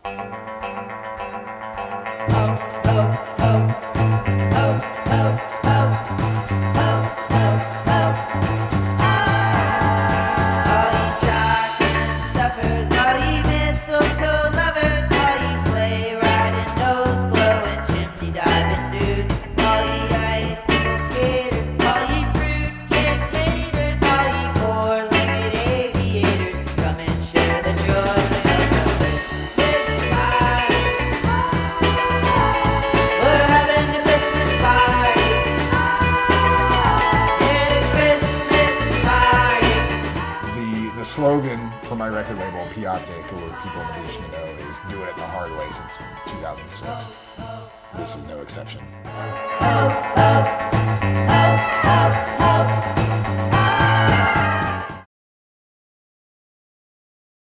The slogan for my record label, P-Optic, or people in the position to know, is "Do it the hard way" since 2006. This is no exception.